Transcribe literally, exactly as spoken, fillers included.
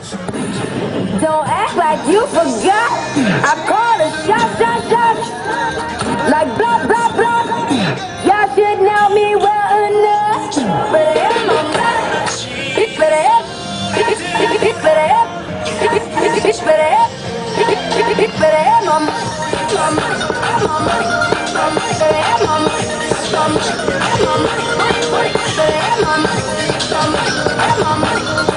Don't act like you forgot. I called a shot, shot, shot. Like blah, blah, blah. Y'all should know me well enough. But I am on that. It's better up. It's better up. It's better up. It's better up, mama. Mama. Mama. Better up, mama. Mama. Mama. Better up, mama. Mama. Mama.